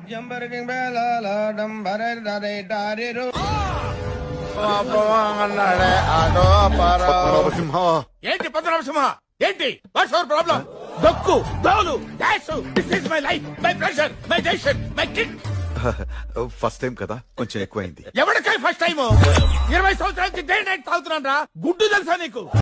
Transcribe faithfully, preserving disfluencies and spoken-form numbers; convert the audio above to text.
జంబరకింగ్ బేలాల డంబరే డరే డారిరు అన్నాడే ఆటో పద్మనాభసింహ ఏంటి పద్మనాభసింహ ఏంటి వాట్స్ అవర్ ప్రాబ్లం దక్కు దోలు డాష్ this is my life my pressure my decision my kick first time కదా కొంచెం ఎక్కువైంది. ఎవరికై ఫస్ట్ టైం ఇరవై సంవత్సరాల నుంచి డే నైట్ తాగుతున్నాను రా గుడ్డు తెలుసా నీకు